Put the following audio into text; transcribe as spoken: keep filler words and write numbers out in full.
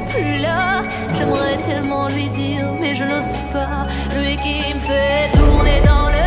plus là. J'aimerais tellement lui dire, mais je n'ose pas. Lui qui me fait tourner dans le